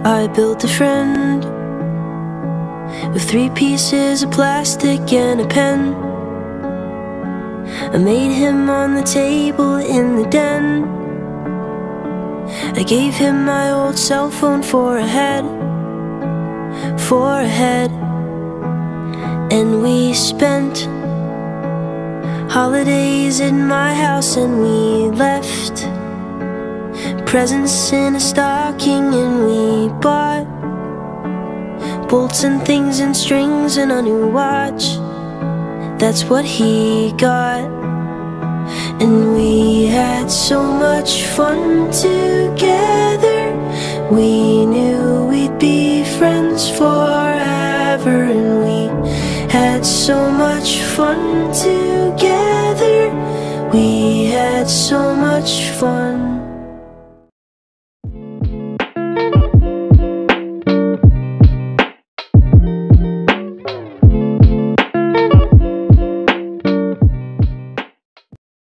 I built a friend with 3 pieces of plastic and a pen. I made him on the table in the den. I gave him my old cell phone for a head, and we spent holidays in my house, and we left presents in a stocking, and we bought bolts and things and strings and a new watch. That's what he got. And we had so much fun together. We knew we'd be friends forever. And we had so much fun together. We had so much fun.